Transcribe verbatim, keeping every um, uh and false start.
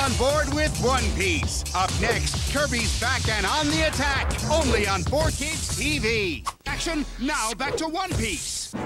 on board with One Piece. Up next, Kirby's back and on the attack, only on four Kids T V. Action, now back to One Piece.